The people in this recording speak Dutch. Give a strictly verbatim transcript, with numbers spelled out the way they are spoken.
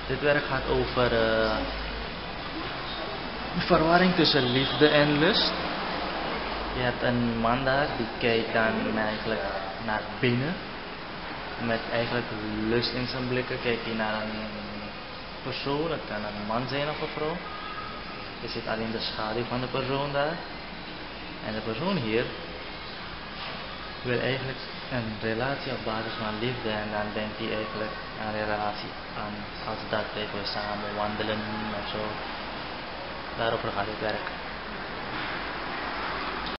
Dit werk gaat over uh, verwarring tussen liefde en lust. Je hebt een man daar die kijkt dan eigenlijk naar binnen. Met eigenlijk lust in zijn blikken kijkt hij naar een persoon. Het kan een man zijn of een vrouw. Je ziet alleen de schaduw van de persoon daar. En de persoon hier wil eigenlijk een relatie op basis van liefde. En dan denkt hij eigenlijk aan een relatie aan als dat. Ik wil samen wandelen of zo. Daarover gaat het werk.